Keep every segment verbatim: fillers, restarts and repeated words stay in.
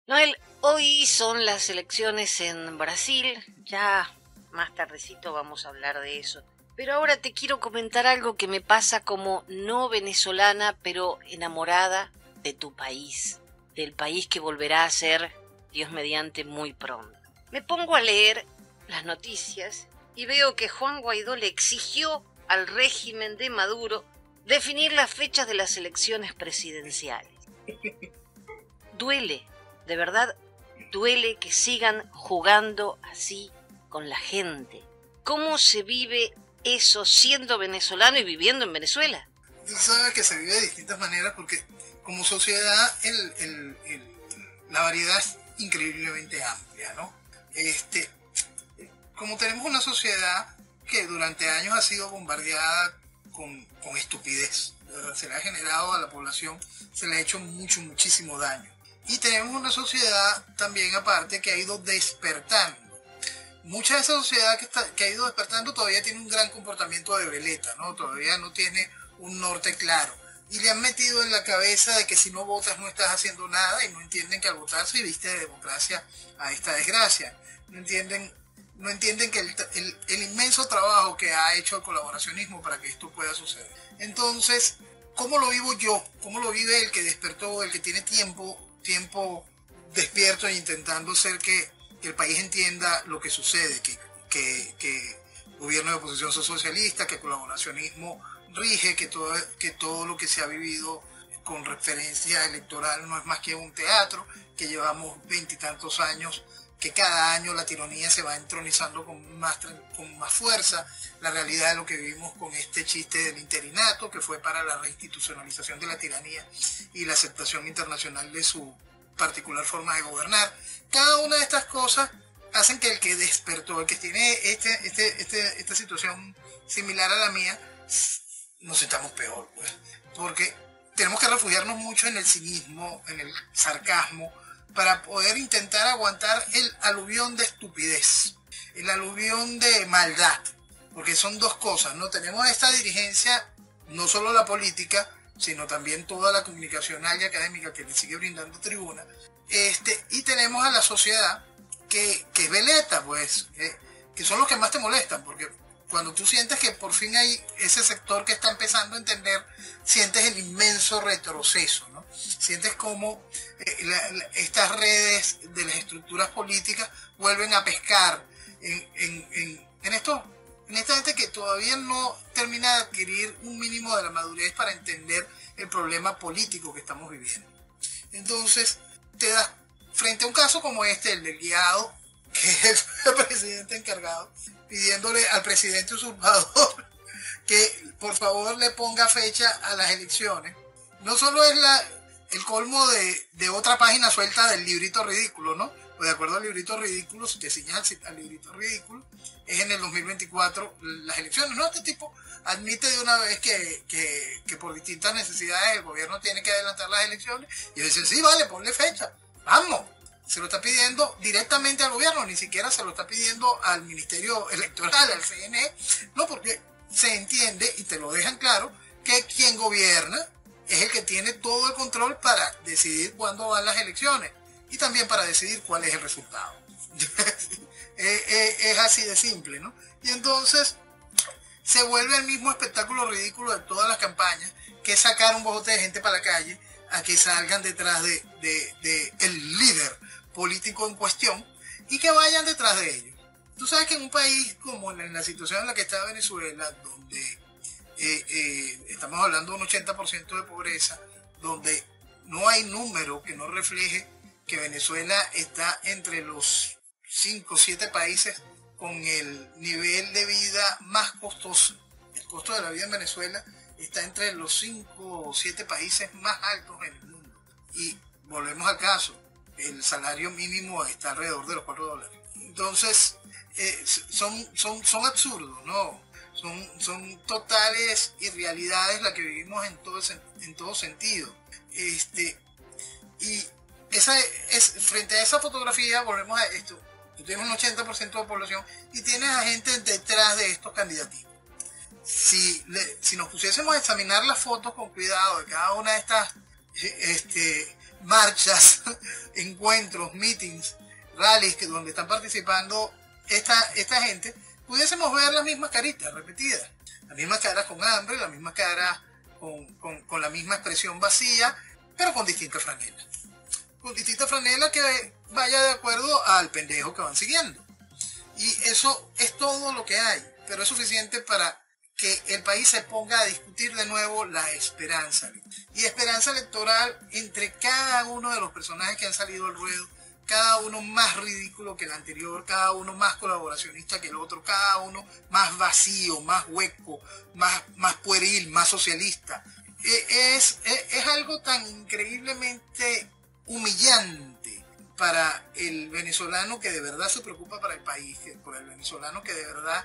Noel, hoy son las elecciones en Brasil, ya más tardecito vamos a hablar de eso. Pero ahora te quiero comentar algo que me pasa como no venezolana, pero enamorada de tu país, del país que volverá a ser, Dios mediante, muy pronto. Me pongo a leer las noticias y veo que Juan Guaidó le exigió al régimen de Maduro definir las fechas de las elecciones presidenciales. Duele. De verdad, duele que sigan jugando así con la gente. ¿Cómo se vive eso siendo venezolano y viviendo en Venezuela? Tú sabes que se vive de distintas maneras porque como sociedad el, el, el, la variedad es increíblemente amplia, ¿no? Este, como tenemos una sociedad que durante años ha sido bombardeada con, con estupidez, se le ha generado a la población, se le ha hecho mucho, muchísimo daño. Y tenemos una sociedad también aparte que ha ido despertando. Mucha de esa sociedad que, está, que ha ido despertando todavía tiene un gran comportamiento de veleta, ¿no? Todavía no tiene un norte claro. Y le han metido en la cabeza de que si no votas no estás haciendo nada y no entienden que al votar se viste de democracia a esta desgracia. No entienden, no entienden que el, el, el inmenso trabajo que ha hecho el colaboracionismo para que esto pueda suceder. Entonces, ¿cómo lo vivo yo? ¿Cómo lo vive el que despertó, el que tiene tiempo? tiempo despierto e intentando hacer que, que el país entienda lo que sucede, que, que, que gobierno de oposición socialista, que colaboracionismo rige, que todo, que todo lo que se ha vivido con referencia electoral no es más que un teatro, que llevamos veintitantos años, que cada año la tiranía se va entronizando con más, con más fuerza, la realidad de lo que vivimos con este chiste del interinato, que fue para la reinstitucionalización de la tiranía y la aceptación internacional de su particular forma de gobernar. Cada una de estas cosas hacen que el que despertó, el que tiene este, este, este, esta situación similar a la mía, nos sintamos peor, pues, porque tenemos que refugiarnos mucho en el cinismo, en el sarcasmo, para poder intentar aguantar el aluvión de estupidez, el aluvión de maldad, porque son dos cosas, ¿no? Tenemos esta dirigencia, no solo la política, sino también toda la comunicacional y académica que le sigue brindando tribuna, este, y tenemos a la sociedad que, que es veleta, pues, que, que son los que más te molestan, porque cuando tú sientes que por fin hay ese sector que está empezando a entender, sientes el inmenso retroceso, ¿no? Sientes como eh, la, la, estas redes de las estructuras políticas vuelven a pescar en, en, en, en, esto, en esta gente que todavía no termina de adquirir un mínimo de la madurez para entender el problema político que estamos viviendo. Entonces, te das frente a un caso como este, el del guiado, que es el presidente encargado, pidiéndole al presidente usurpador que por favor le ponga fecha a las elecciones. No solo es la, el colmo de, de otra página suelta del librito ridículo, ¿no? Pues de acuerdo al librito ridículo, si te ciñas al librito ridículo, es en el dos mil veinticuatro las elecciones, ¿no? Este tipo admite de una vez que, que, que por distintas necesidades el gobierno tiene que adelantar las elecciones y dice, sí, vale, ponle fecha, vamos. Se lo está pidiendo directamente al gobierno, ni siquiera se lo está pidiendo al Ministerio Electoral, al C N E, no, porque se entiende y te lo dejan claro que quien gobierna es el que tiene todo el control para decidir cuándo van las elecciones y también para decidir cuál es el resultado. es, es así de simple, ¿no? Y entonces se vuelve el mismo espectáculo ridículo de todas las campañas, que es sacar un bojote de gente para la calle a que salgan detrás de, de, de el líder político en cuestión y que vayan detrás de ellos. Tú sabes que en un país como en la situación en la que está Venezuela, donde eh, eh, estamos hablando de un ochenta por ciento de pobreza, donde no hay número que no refleje que Venezuela está entre los cinco o siete países con el nivel de vida más costoso. El costo de la vida en Venezuela está entre los cinco o siete países más altos en el mundo. Y volvemos al caso, el salario mínimo está alrededor de los cuatro dólares. Entonces, eh, son, son, son absurdos, ¿no? Son, son totales irrealidades las que vivimos en todo, en todo sentido. Este, y esa es, frente a esa fotografía, volvemos a esto. Tú tienes un ochenta por ciento de población y tienes a gente detrás de estos candidatos. Si, le, si nos pusiésemos a examinar las fotos con cuidado de cada una de estas este, marchas, encuentros, meetings, rallies que donde están participando esta, esta gente, pudiésemos ver las mismas caritas repetidas, las mismas caras con hambre, las mismas caras con, con, con la misma expresión vacía, pero con distintas franelas. Con distintas franelas que vaya de acuerdo al pendejo que van siguiendo. Y eso es todo lo que hay, pero es suficiente para que el país se ponga a discutir de nuevo la esperanza. Y esperanza electoral entre cada uno de los personajes que han salido al ruedo, cada uno más ridículo que el anterior, cada uno más colaboracionista que el otro, cada uno más vacío, más hueco, más, más pueril, más socialista. Es, es, es algo tan increíblemente humillante para el venezolano que de verdad se preocupa para el país, que por el venezolano que de verdad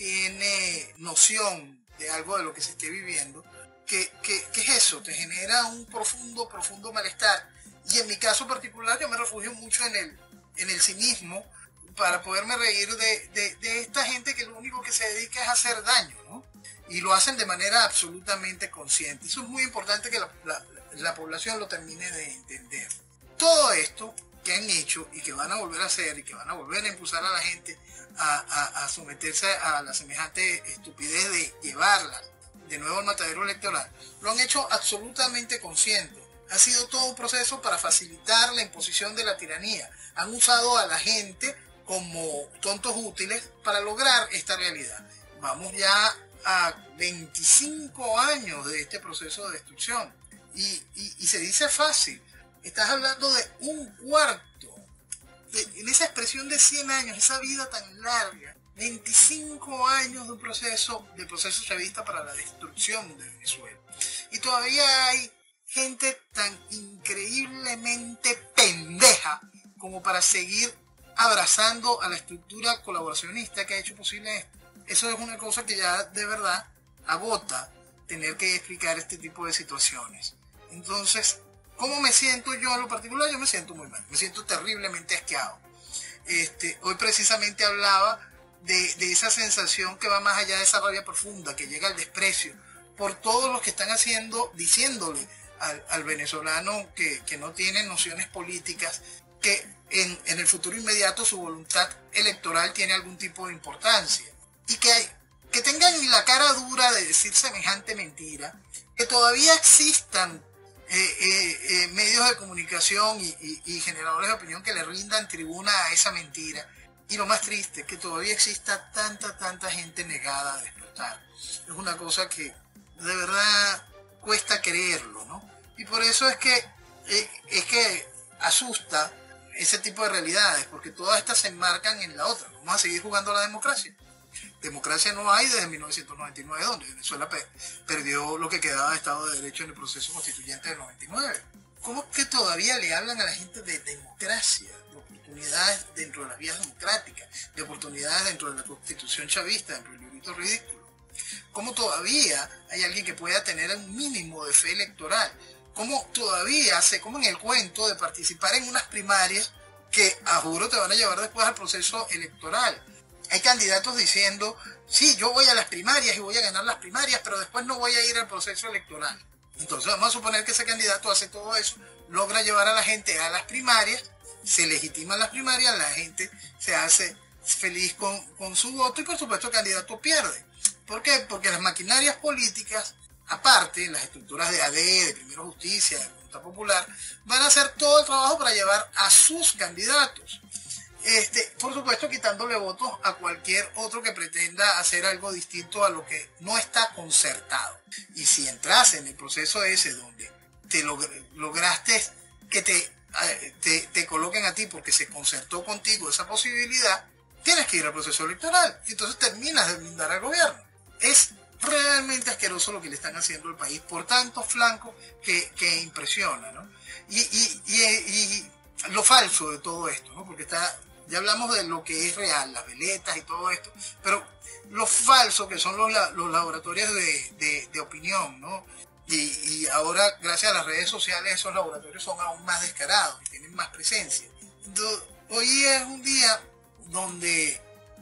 tiene noción de algo de lo que se esté viviendo, que, que, que es eso, te genera un profundo, profundo malestar. Y en mi caso particular yo me refugio mucho en el, en el cinismo para poderme reír de, de, de esta gente que lo único que se dedica es a hacer daño, ¿no? Y lo hacen de manera absolutamente consciente. Eso es muy importante que la, la, la población lo termine de entender. Todo esto que han hecho y que van a volver a hacer y que van a volver a impulsar a la gente a, a, a someterse a la semejante estupidez de llevarla de nuevo al matadero electoral, lo han hecho absolutamente consciente. Ha sido todo un proceso para facilitar la imposición de la tiranía. Han usado a la gente como tontos útiles para lograr esta realidad. Vamos ya a veinticinco años de este proceso de destrucción. Y, y, y se dice fácil. Estás hablando de un cuarto. De, en esa expresión de cien años, esa vida tan larga. veinticinco años de un proceso, de proceso chavista para la destrucción de Venezuela. Y todavía hay gente tan increíblemente pendeja como para seguir abrazando a la estructura colaboracionista que ha hecho posible esto. Eso es una cosa que ya de verdad agota tener que explicar este tipo de situaciones. Entonces, ¿cómo me siento yo en lo particular? Yo me siento muy mal, me siento terriblemente asqueado. Este, hoy precisamente hablaba de, de esa sensación que va más allá de esa rabia profunda, que llega al desprecio por todos los que están haciendo, diciéndole Al, al venezolano que, que no tiene nociones políticas, que en, en el futuro inmediato su voluntad electoral tiene algún tipo de importancia. Y que, hay, que tengan la cara dura de decir semejante mentira, que todavía existan eh, eh, eh, medios de comunicación y, y, y generadores de opinión que le rindan tribuna a esa mentira. Y lo más triste, que todavía exista tanta, tanta gente negada a despertar. Es una cosa que de verdad cuesta creerlo, ¿no? Y por eso es que, eh, es que asusta ese tipo de realidades, porque todas estas se enmarcan en la otra. Vamos a seguir jugando a la democracia. Democracia no hay desde mil novecientos noventa y nueve, donde Venezuela pe perdió lo que quedaba de Estado de Derecho en el proceso constituyente del noventa y nueve. ¿Cómo es que todavía le hablan a la gente de democracia, de oportunidades dentro de las vías democráticas, de oportunidades dentro de la Constitución chavista, dentro del librito ridículo? ¿Cómo todavía hay alguien que pueda tener un mínimo de fe electoral? ¿Cómo todavía se come en el cuento de participar en unas primarias que, a juro, te van a llevar después al proceso electoral? Hay candidatos diciendo, sí, yo voy a las primarias y voy a ganar las primarias, pero después no voy a ir al proceso electoral. Entonces vamos a suponer que ese candidato hace todo eso, logra llevar a la gente a las primarias, se legitiman las primarias, la gente se hace feliz con, con su voto y por supuesto el candidato pierde. ¿Por qué? Porque las maquinarias políticas, aparte, las estructuras de A D, de Primero Justicia, de Voluntad Popular, van a hacer todo el trabajo para llevar a sus candidatos. Este, por supuesto, quitándole votos a cualquier otro que pretenda hacer algo distinto a lo que no está concertado. Y si entras en el proceso ese donde te log lograste que te, te, te coloquen a ti porque se concertó contigo esa posibilidad, tienes que ir al proceso electoral. Y entonces terminas de blindar al gobierno. Es realmente asqueroso lo que le están haciendo al país por tantos flancos que, que impresiona, ¿no? Y, y, y, y lo falso de todo esto, ¿no? Porque está, ya hablamos de lo que es real, las veletas y todo esto, pero lo falso que son los, los laboratorios de, de, de opinión, ¿no? Y, y ahora, gracias a las redes sociales, esos laboratorios son aún más descarados y tienen más presencia. Entonces, hoy es un día donde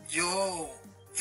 yo...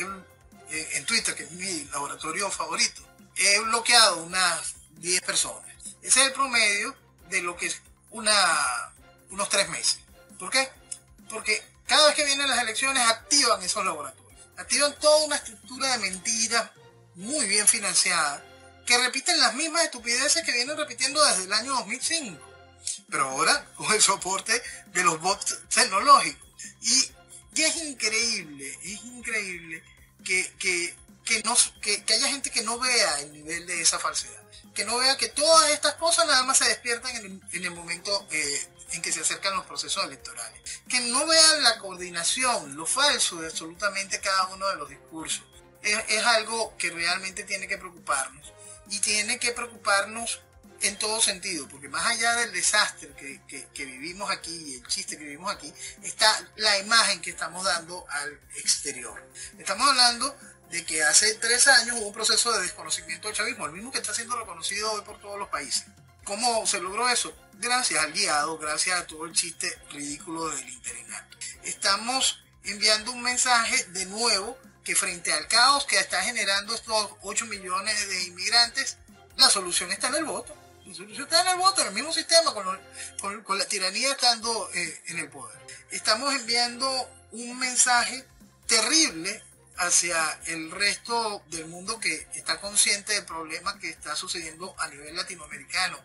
en Twitter, que es mi laboratorio favorito, he bloqueado unas diez personas. Ese es el promedio de lo que una, unos tres meses. ¿Por qué? Porque cada vez que vienen las elecciones activan esos laboratorios, activan toda una estructura de mentiras muy bien financiada, que repiten las mismas estupideces que vienen repitiendo desde el año dos mil cinco, pero ahora con el soporte de los bots tecnológicos. Y, y es increíble, es increíble que, que, que, no, que, que haya gente que no vea el nivel de esa falsedad, que no vea que todas estas cosas nada más se despiertan en el, en el momento eh, en que se acercan los procesos electorales, que no vean la coordinación, lo falso de absolutamente cada uno de los discursos. Es, es algo que realmente tiene que preocuparnos, y tiene que preocuparnos en todo sentido, porque más allá del desastre que, que, que vivimos aquí y el chiste que vivimos aquí, está la imagen que estamos dando al exterior. Estamos hablando de que hace tres años hubo un proceso de desconocimiento del chavismo, el mismo que está siendo reconocido hoy por todos los países. ¿Cómo se logró eso? Gracias al guiado, gracias a todo el chiste ridículo del interinato. Estamos enviando un mensaje de nuevo que frente al caos que está generando estos ocho millones de inmigrantes, la solución está en el voto. La solución está en el voto, en el mismo sistema, con, lo, con, con la tiranía estando eh, en el poder. Estamos enviando un mensaje terrible hacia el resto del mundo que está consciente del problema que está sucediendo a nivel latinoamericano,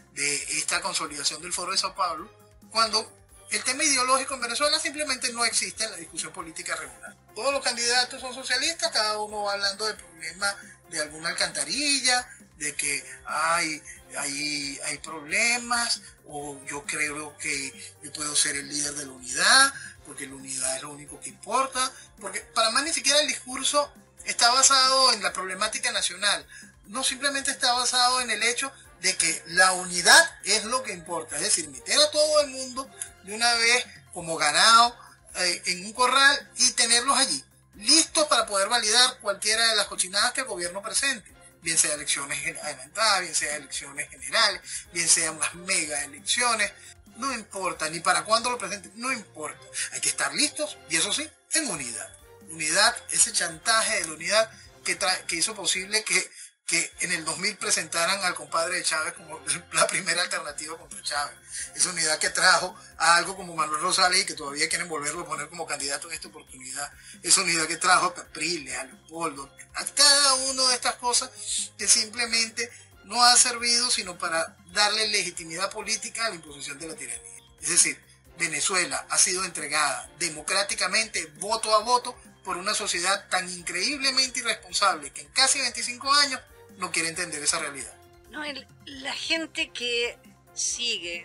de esta consolidación del Foro de Sao Paulo, cuando el tema ideológico en Venezuela simplemente no existe en la discusión política regular. Todos los candidatos son socialistas, cada uno va hablando del problema de alguna alcantarilla, de que hay, hay, hay problemas, o yo creo que yo puedo ser el líder de la unidad, porque la unidad es lo único que importa, porque para más ni siquiera el discurso está basado en la problemática nacional, no simplemente está basado en el hecho de que la unidad es lo que importa, es decir, meter a todo el mundo de una vez como ganado eh, en un corral y tenerlos allí, listos para poder validar cualquiera de las cochinadas que el gobierno presente, bien sea elecciones adelantadas, bien sea elecciones generales, bien sean unas mega elecciones, no importa, ni para cuándo lo presenten, no importa, hay que estar listos, y eso sí, en unidad. Unidad, ese chantaje de la unidad que, que hizo posible que que en el dos mil presentaran al compadre de Chávez como la primera alternativa contra Chávez. Esa unidad que trajo a algo como Manuel Rosales y que todavía quieren volverlo a poner como candidato en esta oportunidad. Esa unidad que trajo a Capriles, a Leopoldo, a cada una de estas cosas que simplemente no ha servido sino para darle legitimidad política a la imposición de la tiranía. Es decir, Venezuela ha sido entregada democráticamente, voto a voto, por una sociedad tan increíblemente irresponsable que en casi veinticinco años no quiere entender esa realidad. No, el, la gente que sigue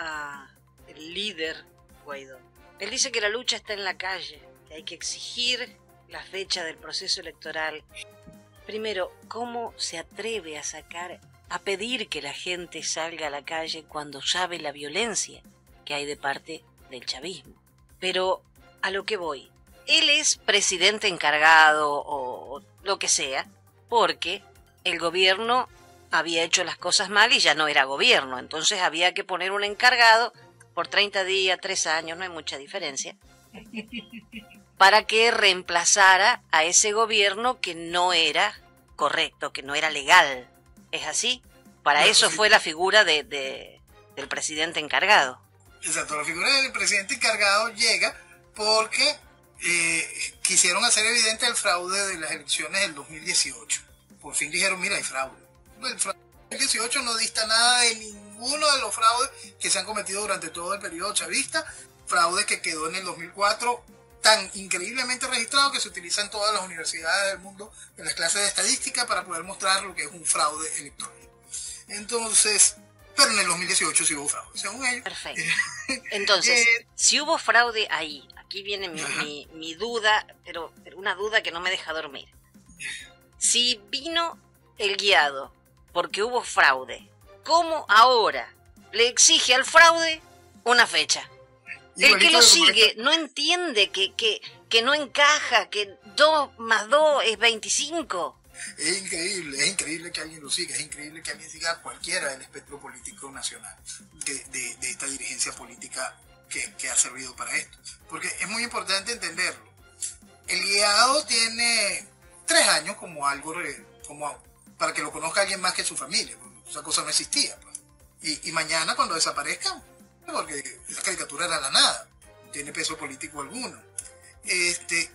a el líder Guaidó, él dice que la lucha está en la calle, que hay que exigir la fecha del proceso electoral. Primero, ¿cómo se atreve a sacar, a pedir que la gente salga a la calle cuando sabe la violencia que hay de parte del chavismo? Pero a lo que voy, él es presidente encargado o, o lo que sea, porque el gobierno había hecho las cosas mal y ya no era gobierno, entonces había que poner un encargado por treinta días, tres años, no hay mucha diferencia, para que reemplazara a ese gobierno que no era correcto, que no era legal. ¿Es así? Para no, eso sí. Fue la figura de, de, del presidente encargado. Exacto, la figura del presidente encargado llega porque eh, quisieron hacer evidente el fraude de las elecciones del dos mil dieciocho. Por fin dijeron, mira, hay fraude. El fraude del dos mil dieciocho no dista nada de ninguno de los fraudes que se han cometido durante todo el periodo chavista, fraude que quedó en el dos mil cuatro tan increíblemente registrado que se utiliza en todas las universidades del mundo en las clases de estadística para poder mostrar lo que es un fraude electrónico. Entonces, pero en el dos mil dieciocho sí hubo fraude, según ellos. Perfecto. Entonces, eh, si hubo fraude ahí, aquí viene mi, mi, mi duda, pero, pero una duda que no me deja dormir. Si vino el guiado porque hubo fraude, ¿cómo ahora le exige al fraude una fecha? El que lo sigue no entiende que, que, que no encaja, que dos más dos es veinticinco. Es increíble, es increíble que alguien lo siga, es increíble que alguien siga a cualquiera del espectro político nacional, de, de, de esta dirigencia política que, que ha servido para esto. Porque es muy importante entenderlo. El guiado tiene tres años como algo, como para que lo conozca alguien más que su familia, porque esa cosa no existía. Pues. Y, y mañana cuando desaparezcan, porque la caricatura era la nada, no tiene peso político alguno. Este,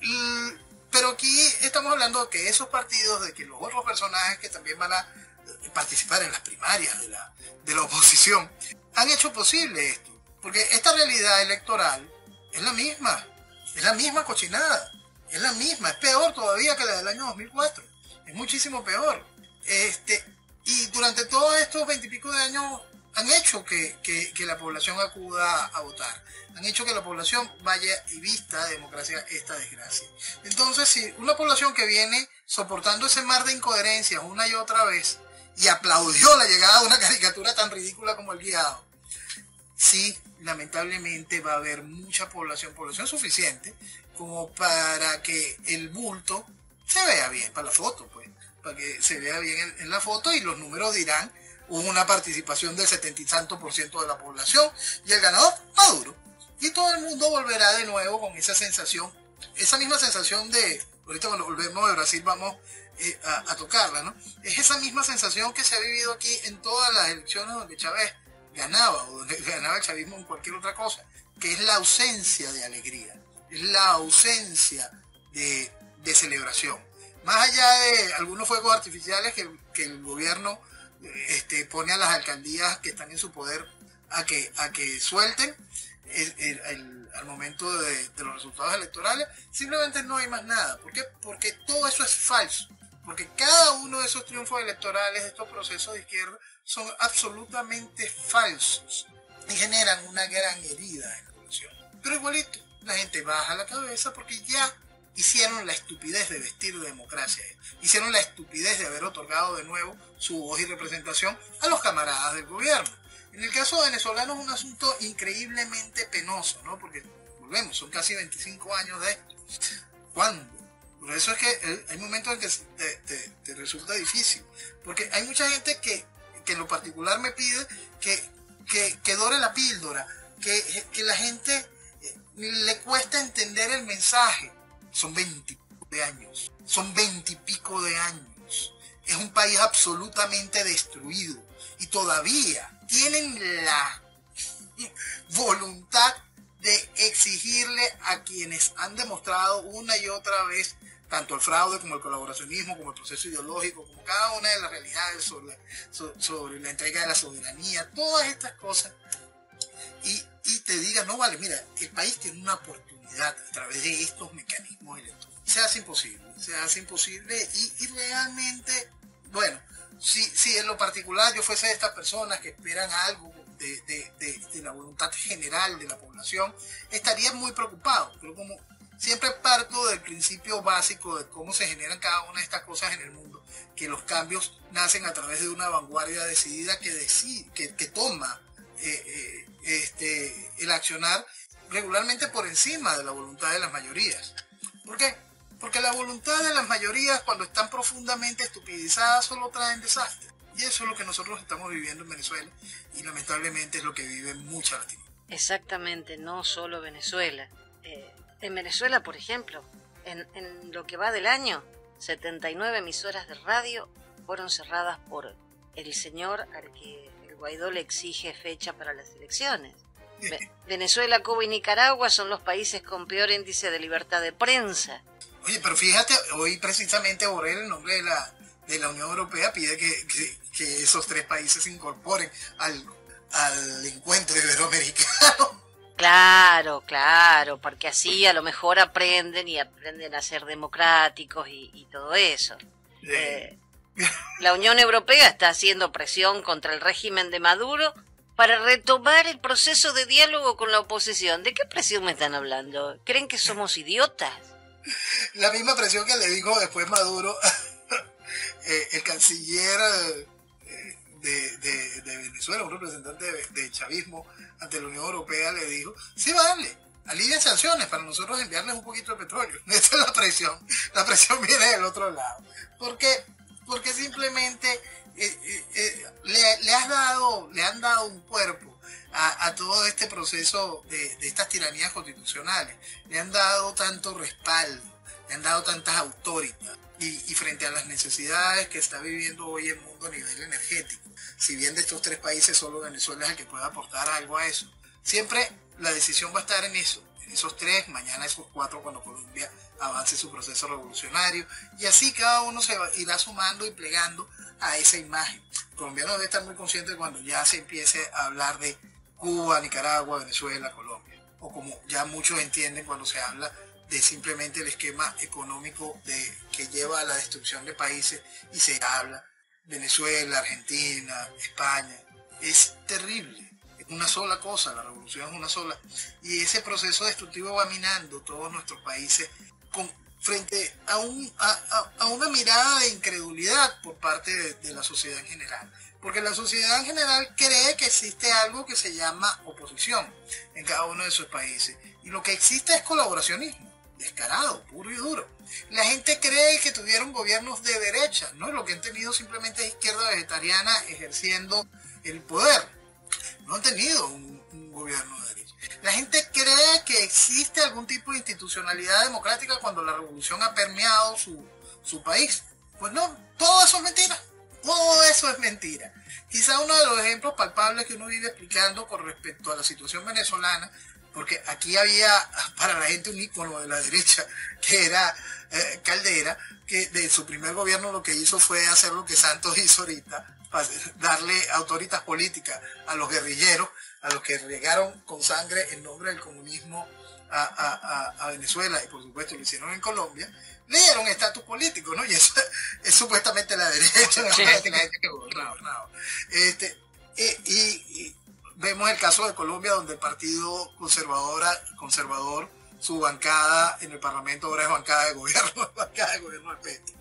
pero aquí estamos hablando de que esos partidos, de que los otros personajes que también van a participar en las primarias de la, de la oposición, han hecho posible esto. Porque esta realidad electoral es la misma, es la misma cochinada, es la misma, es peor todavía que la del año dos mil cuatro, es muchísimo peor. Este, y durante todos estos veintipico de años han hecho que, que, que la población acuda a votar, han hecho que la población vaya y vista de democracia esta desgracia. Entonces, si una población que viene soportando ese mar de incoherencias una y otra vez y aplaudió la llegada de una caricatura tan ridícula como El Guiado, sí, lamentablemente va a haber mucha población, población suficiente como para que el bulto se vea bien, para la foto, pues, para que se vea bien en, en la foto, y los números dirán hubo una participación del setenta y tanto por ciento de la población y el ganador Maduro. Y todo el mundo volverá de nuevo con esa sensación, esa misma sensación de, ahorita cuando volvemos de Brasil vamos eh, a, a tocarla, ¿no? Es esa misma sensación que se ha vivido aquí en todas las elecciones donde Chávez ganaba o donde ganaba el chavismo en cualquier otra cosa, que es la ausencia de alegría, es la ausencia de, de celebración. Más allá de algunos fuegos artificiales que, que el gobierno este, pone a las alcaldías que están en su poder a que, a que suelten el, el, el, al momento de, de los resultados electorales, simplemente no hay más nada. ¿Por qué? Porque todo eso es falso. Porque cada uno de esos triunfos electorales, de estos procesos de izquierda, son absolutamente falsos y generan una gran herida en la población. Pero igualito, la gente baja la cabeza porque ya hicieron la estupidez de vestir de democracia, hicieron la estupidez de haber otorgado de nuevo su voz y representación a los camaradas del gobierno. En el caso venezolano es un asunto increíblemente penoso, ¿no? Porque, volvemos, son casi veinticinco años de esto. ¿Cuándo? Por eso es que hay momentos en que te, te, te resulta difícil, porque hay mucha gente que, que en lo particular me pide que, que, que dore la píldora, que, que la gente le cuesta entender el mensaje. Son veintipico de años, son veintipico de años. Es un país absolutamente destruido y todavía tienen la voluntad de exigirle a quienes han demostrado una y otra vez tanto el fraude como el colaboracionismo, como el proceso ideológico, como cada una de las realidades sobre la, sobre, sobre la entrega de la soberanía, todas estas cosas, y, y te diga, no vale, mira, el país tiene una oportunidad a través de estos mecanismos electorales. Se hace imposible, se hace imposible y, y realmente, bueno, si, si en lo particular yo fuese de estas personas que esperan algo de, de, de, de la voluntad general de la población, estaría muy preocupado, pero como siempre parto del principio básico de cómo se generan cada una de estas cosas en el mundo, que los cambios nacen a través de una vanguardia decidida que, decide, que, que toma eh, eh, este, el accionar regularmente por encima de la voluntad de las mayorías. ¿Por qué? Porque la voluntad de las mayorías, cuando están profundamente estupidizadas, solo traen desastre. Y eso es lo que nosotros estamos viviendo en Venezuela y lamentablemente es lo que vive mucha Latinoamérica. Exactamente, no solo Venezuela. Eh, en Venezuela, por ejemplo, en, en lo que va del año, setenta y nueve emisoras de radio fueron cerradas por el señor al que el Guaidó le exige fecha para las elecciones. Venezuela, Cuba y Nicaragua son los países con peor índice de libertad de prensa. Oye, pero fíjate, hoy precisamente Borrell, en nombre de la, de la Unión Europea, pide que, que, que esos tres países se incorporen al, al encuentro iberoamericano. Claro, claro, porque así a lo mejor aprenden y aprenden a ser democráticos y, y todo eso. Sí. Eh, la Unión Europea está haciendo presión contra el régimen de Maduro para retomar el proceso de diálogo con la oposición. ¿De qué presión me están hablando? ¿Creen que somos idiotas? La misma presión que le dijo después Maduro, eh, el canciller eh, de, de, de Venezuela, un representante de, de chavismo ante la Unión Europea, le dijo, sí, vale, alivien sanciones para nosotros enviarles un poquito de petróleo. Esa es la presión. La presión viene del otro lado. ¿Por qué? Porque simplemente eh, eh, eh, le, le, has dado, le han dado un cuerpo a, a todo este proceso de, de estas tiranías constitucionales. Le han dado tanto respaldo, le han dado tantas autoridades. Y, y frente a las necesidades que está viviendo hoy el mundo a nivel energético, si bien de estos tres países solo Venezuela es el que puede aportar algo a eso, siempre la decisión va a estar en eso, en esos tres, mañana esos cuatro cuando Colombia avance su proceso revolucionario, y así cada uno se va, irá sumando y plegando a esa imagen. El colombiano debe estar muy consciente cuando ya se empiece a hablar de Cuba, Nicaragua, Venezuela, Colombia, o como ya muchos entienden cuando se habla de simplemente el esquema económico de, que lleva a la destrucción de países, y se habla Venezuela, Argentina, España. Es terrible, es una sola cosa, la revolución es una sola, y ese proceso destructivo va minando todos nuestros países con, frente a, un, a, a, a una mirada de incredulidad por parte de, de la sociedad en general. Porque la sociedad en general cree que existe algo que se llama oposición en cada uno de sus países, y lo que existe es colaboracionismo descarado, puro y duro. La gente cree que tuvieron gobiernos de derecha, ¿no? Lo que han tenido simplemente es izquierda vegetariana ejerciendo el poder. No han tenido un, un gobierno de derecha. La gente cree que existe algún tipo de institucionalidad democrática cuando la revolución ha permeado su, su país. Pues no, todo eso es mentira. Todo eso es mentira. Quizá uno de los ejemplos palpables que uno vive explicando con respecto a la situación venezolana, porque aquí había para la gente un ícono de la derecha, que era eh, Caldera, que de su primer gobierno lo que hizo fue hacer lo que Santos hizo ahorita, darle autoritas políticas a los guerrilleros, a los que regaron con sangre en nombre del comunismo a, a, a, a Venezuela, y por supuesto lo hicieron en Colombia. Le dieron estatus político, ¿no? Y eso es supuestamente la derecha, sí, la gente que gobernaba. Este, y, y vemos el caso de Colombia, donde el partido conservadora, conservador, su bancada en el Parlamento ahora es bancada de gobierno, bancada de gobierno de Petro.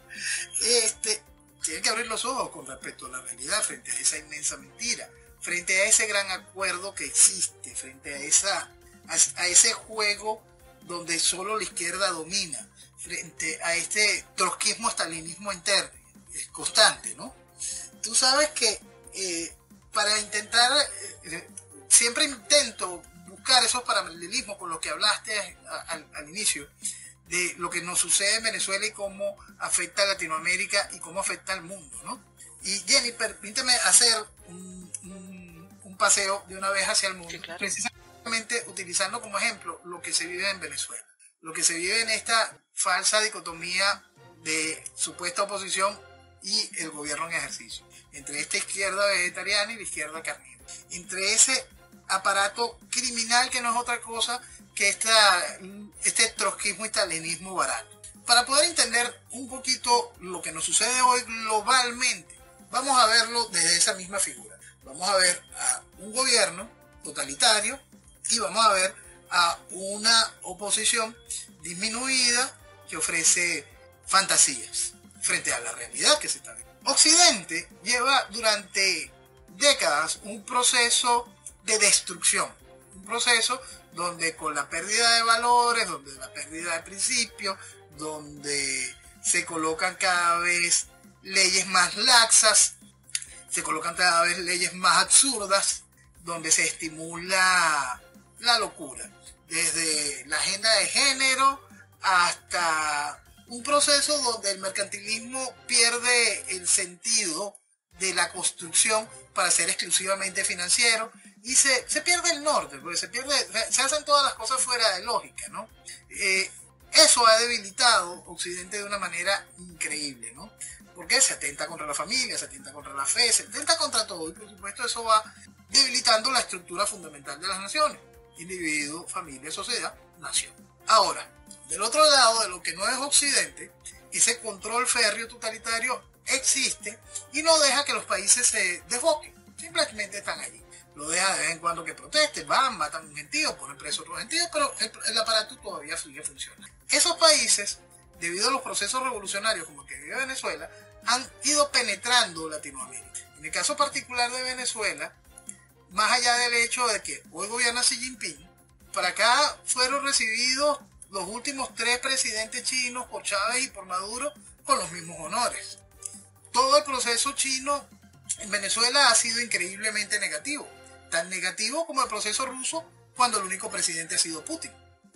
Este, tienen que abrir los ojos con respecto a la realidad, frente a esa inmensa mentira, frente a ese gran acuerdo que existe, frente a, esa, a, a ese juego donde solo la izquierda domina, frente a este trotskismo, stalinismo interno, es constante, ¿no? Tú sabes que eh, para intentar, eh, siempre intento buscar esos paralelismos con lo que hablaste al, al inicio, de lo que nos sucede en Venezuela y cómo afecta a Latinoamérica y cómo afecta al mundo, ¿no? Y Jenny, permíteme hacer un, un, un paseo de una vez hacia el mundo, sí, claro. Precisamente utilizando como ejemplo lo que se vive en Venezuela, lo que se vive en esta falsa dicotomía de supuesta oposición y el gobierno en ejercicio, entre esta izquierda vegetariana y la izquierda carnívora, entre ese aparato criminal que no es otra cosa que esta, este trotskismo y stalinismo barato. Para poder entender un poquito lo que nos sucede hoy globalmente, vamos a verlo desde esa misma figura. Vamos a ver a un gobierno totalitario y vamos a ver a una oposición disminuida que ofrece fantasías frente a la realidad que se está viendo. Occidente lleva durante décadas un proceso de destrucción, un proceso donde con la pérdida de valores, donde la pérdida de principios, donde se colocan cada vez leyes más laxas, se colocan cada vez leyes más absurdas, donde se estimula la locura, desde la agenda de género hasta un proceso donde el mercantilismo pierde el sentido de la construcción para ser exclusivamente financiero, y se, se pierde el norte, porque se pierde, se hacen todas las cosas fuera de lógica, ¿no? Eh, eso ha debilitado Occidente de una manera increíble, ¿no? Porque se atenta contra la familia, se atenta contra la fe, se atenta contra todo, y por supuesto eso va debilitando la estructura fundamental de las naciones: individuo, familia, sociedad, nación. Ahora, del otro lado de lo que no es Occidente, ese control férreo totalitario existe y no deja que los países se desboquen, simplemente están allí. Lo deja de vez en cuando que protesten, van, matan a un gentío, ponen preso a otros gentíos, pero el, el aparato todavía sigue funcionando. Esos países, debido a los procesos revolucionarios como el que vive Venezuela, han ido penetrando Latinoamérica. En el caso particular de Venezuela, más allá del hecho de que hoy gobierna Xi Jinping, para acá fueron recibidos los últimos tres presidentes chinos, por Chávez y por Maduro, con los mismos honores. Todo el proceso chino en Venezuela ha sido increíblemente negativo, tan negativo como el proceso ruso, cuando el único presidente ha sido Putin.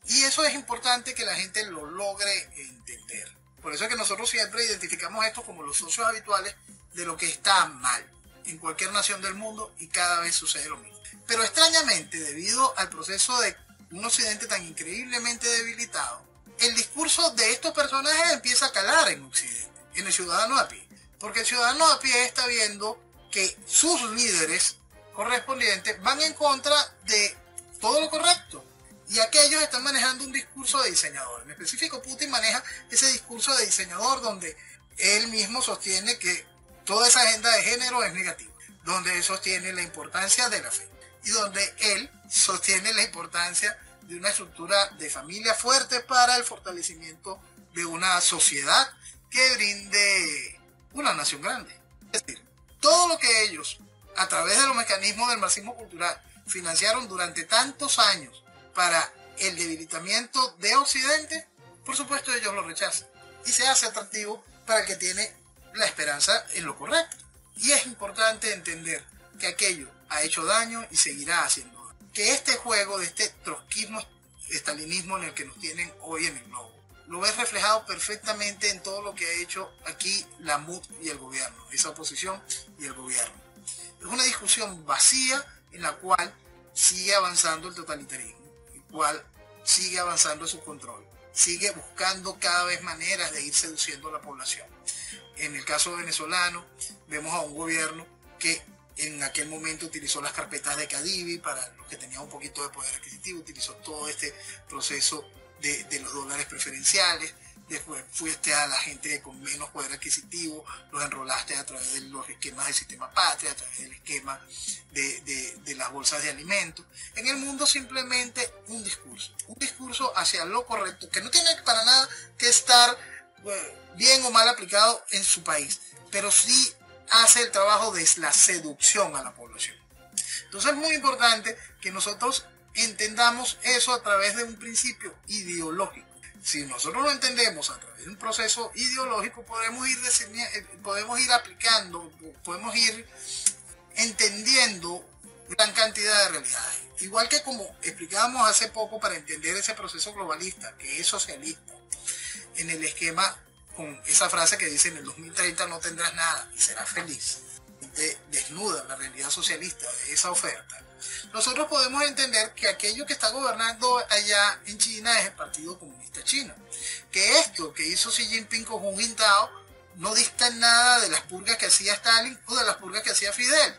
Y eso es importante que la gente lo logre entender. Por eso es que nosotros siempre identificamos esto como los socios habituales de lo que está mal en cualquier nación del mundo, y cada vez sucede lo mismo. Pero extrañamente, debido al proceso de un occidente tan increíblemente debilitado, el discurso de estos personajes empieza a calar en Occidente, en el ciudadano a pie. Porque el ciudadano a pie está viendo que sus líderes correspondientes van en contra de todo lo correcto. Y aquellos están manejando un discurso de diseñador. En específico, Putin maneja ese discurso de diseñador donde él mismo sostiene que toda esa agenda de género es negativa, donde él sostiene la importancia de la fe y donde él sostiene la importancia de una estructura de familia fuerte para el fortalecimiento de una sociedad que brinde una nación grande. Es decir, todo lo que ellos, a través de los mecanismos del marxismo cultural, financiaron durante tantos años para el debilitamiento de Occidente, por supuesto ellos lo rechazan y se hace atractivo para el que tiene la esperanza en lo correcto. Y es importante entender que aquello ha hecho daño y seguirá haciendo daño. Que este juego de este trotskismo, estalinismo en el que nos tienen hoy en el globo, lo ves reflejado perfectamente en todo lo que ha hecho aquí la M U D y el gobierno, esa oposición y el gobierno. Es una discusión vacía en la cual sigue avanzando el totalitarismo, el cual sigue avanzando su control, sigue buscando cada vez maneras de ir seduciendo a la población. En el caso venezolano, vemos a un gobierno que en aquel momento utilizó las carpetas de Cadivi para los que tenían un poquito de poder adquisitivo, utilizó todo este proceso de, de los dólares preferenciales. Después fuiste a la gente con menos poder adquisitivo, los enrolaste a través de los esquemas del sistema patria, a través del esquema de, de, de las bolsas de alimentos. En el mundo simplemente un discurso, un discurso hacia lo correcto, que no tiene para nada que estar eh, bien o mal aplicado en su país, pero sí hace el trabajo de la seducción a la población. Entonces es muy importante que nosotros entendamos eso a través de un principio ideológico. Si nosotros lo entendemos a través de un proceso ideológico, podemos ir, podemos ir aplicando, podemos ir entendiendo gran cantidad de realidades. Igual que como explicábamos hace poco para entender ese proceso globalista, que es socialista, en el esquema con esa frase que dice: en el dos mil treinta no tendrás nada y serás feliz. De, desnuda la realidad socialista de esa oferta. Nosotros podemos entender que aquello que está gobernando allá en China es el Partido Comunista Chino. Que esto que hizo Xi Jinping con Hu Jintao no dista en nada de las purgas que hacía Stalin o de las purgas que hacía Fidel.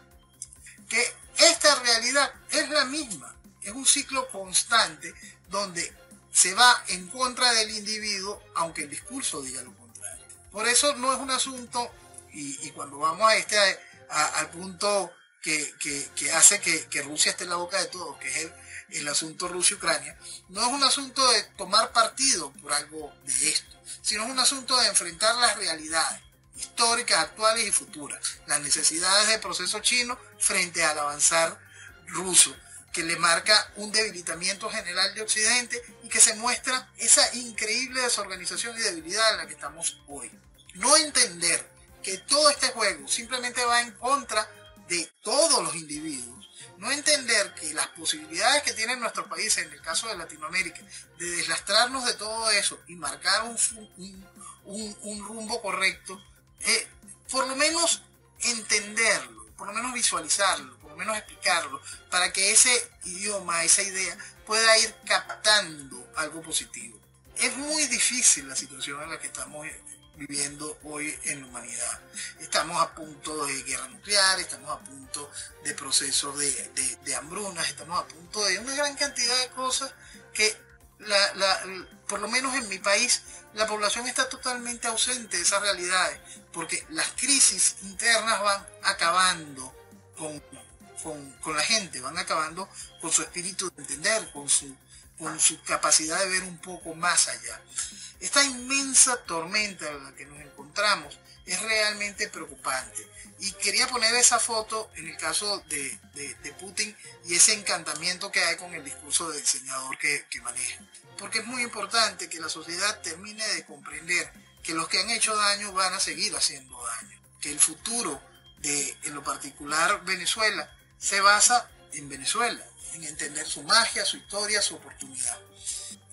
Que esta realidad es la misma. Es un ciclo constante donde se va en contra del individuo, aunque el discurso diga lo contrario. Por eso no es un asunto, y, y cuando vamos a este... A, al punto que, que, que hace que, que Rusia esté en la boca de todos, que es el, el asunto Rusia-Ucrania, no es un asunto de tomar partido por algo de esto, sino es un asunto de enfrentar las realidades históricas, actuales y futuras, las necesidades del proceso chino frente al avanzar ruso, que le marca un debilitamiento general de Occidente y que se muestra esa increíble desorganización y debilidad en la que estamos hoy. No entender que todo este juego simplemente va en contra de todos los individuos, no entender que las posibilidades que tienen nuestros países, en el caso de Latinoamérica, de deslastrarnos de todo eso y marcar un, un, un, un rumbo correcto, eh, por lo menos entenderlo, por lo menos visualizarlo, por lo menos explicarlo, para que ese idioma, esa idea, pueda ir captando algo positivo. Es muy difícil la situación en la que estamos viviendo hoy en la humanidad. Estamos a punto de guerra nuclear, estamos a punto de procesos de, de, de hambrunas, estamos a punto de una gran cantidad de cosas que, la, la, por lo menos en mi país, la población está totalmente ausente de esas realidades, porque las crisis internas van acabando con, con, con la gente, van acabando con su espíritu de entender, con su, con su capacidad de ver un poco más allá. Esta inmensa tormenta en la que nos encontramos es realmente preocupante. Y quería poner esa foto en el caso de, de, de Putin y ese encantamiento que hay con el discurso de diseñador que, que maneja. Porque es muy importante que la sociedad termine de comprender que los que han hecho daño van a seguir haciendo daño. Que el futuro de, en lo particular, Venezuela, se basa en Venezuela, en entender su magia, su historia, su oportunidad.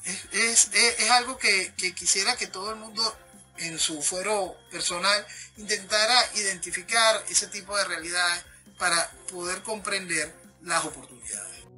Es, es, es, es algo que, que quisiera que todo el mundo en su fuero personal intentara identificar ese tipo de realidades para poder comprender las oportunidades.